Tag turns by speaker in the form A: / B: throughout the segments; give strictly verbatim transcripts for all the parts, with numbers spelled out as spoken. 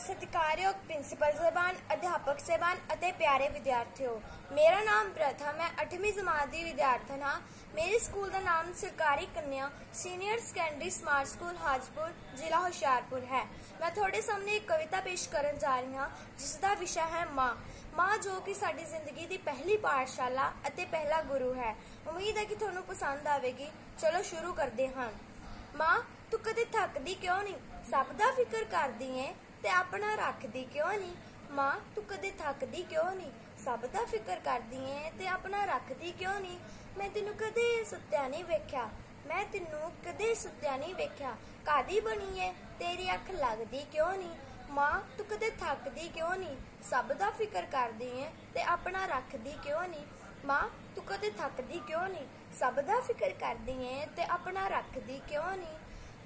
A: सत्कारयोग principal साहबान, अध्यापक साहबान अते प्यारे विद्यार्थियों, मेरा नाम प्रथा, मैं अठवीं जमात की विद्यार्थन हाँ। मेरे स्कूल का नाम सरकारी कन्या senior secondary smart school Hajipur जिला हुशियारपुर है। मैं थोड़े सामने एक कविता पेश करन जा रही हाँ, जिसका विषय है माँ। माँ जो कि साडी जिंदगी की पहली पाठशाला अते पहला गुरु है। उम्मीद है कि थोनू पसंद आवेगी। चलो शुरू करते हाँ। माँ तू कदे थकदी क्यों नहीं, सब दा फिक्र करदी है ते अपना रखदी क्यों नहीं। माँ तू कदे थकदी क्यों नहीं, सब दा फिक्र करदी है ते अपना रखदी क्यों नहीं। मैं तेनू कदे सुत्या नहीं वेख्या, मैं तेनू कदे सुत्या नहीं वेख्या, कादी बनी है तेरी अख लगदी क्यों नहीं। माँ तू कदे थकदी क्यों नहीं, सब दा फिक्र करदी है ते अपना रखदी क्यों नहीं। माँ तू कदे थकदी क्यों नहीं, सब दा फिक्र करदी है ते अपना रखदी क्यों नहीं।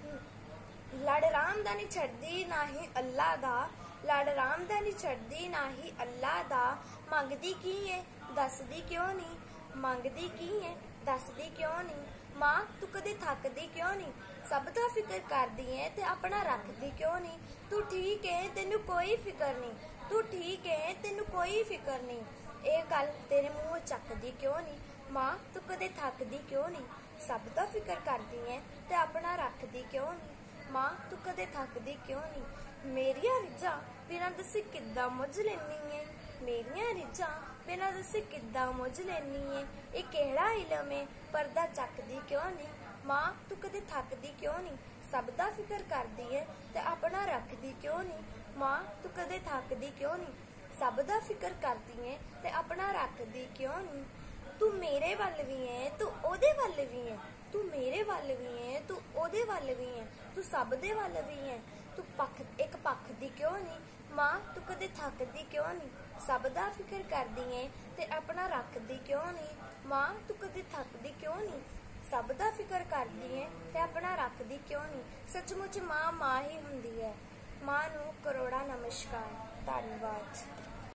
A: लड़ राम दा नहीं छड्दी ना ही अल्लाह दा, लड़ राम दा नहीं छड्दी ना ही अल्लाह दा। मंगदी की है दसदी क्यों नहीं, मंगदी की है दसदी क्यों नहीं। माँ तू कदे थकदी क्यों नहीं, सब दा फिक्र करदी है ते अपना रखदी क्यों नहीं। तू ठीक है तेनू कोई फिक्र नहीं, तू ठीक है तेनू कोई फिक्र नहीं, ये गल तेरे मुंह चकदी क्यों नहीं। माँ तू कदे थकदी क्यों नहीं, सब दा फिक्र करदी है ते अपना रखदी क्यों नहीं। माँ तू कदे थकदी क्यों नहीं। मेरिया रिजा बिना दसे किद्दां मुझ लेनी है, मेरिया रिजा बिना दसे किद्दां मुझ लेनी है। ये केड़ा इलम है पर्दा चकदी क्यों नहीं। माँ तू कदे थकदी क्यों नहीं, सब दा फिक्र करदी है ते अपना रखदी क्यों नहीं। माँ तू कदे थकदी क्यों नहीं, सब दा फिक्र करदी है ते अपना रखदी क्यों नहीं। तू मेरे वल भी है तू ओदे वल भी है, तू मेरे वल भी है तू ओदे वल भी है, तू सब दे वल भी है, तू पख एक पख दी क्यों नहीं। माँ तू कदे थकदी क्यों नहीं, सब दा फिक्र करदी है ते अपना रखदी क्यों नहीं। माँ तू कदे थकदी क्यों नहीं, सब दा फिक्र करदी है ते अपना रखदी क्यों नहीं। सचमुच माँ माँ ही हुंदी है। माँ नू करोड़ा नमस्कार। धन्यवाद।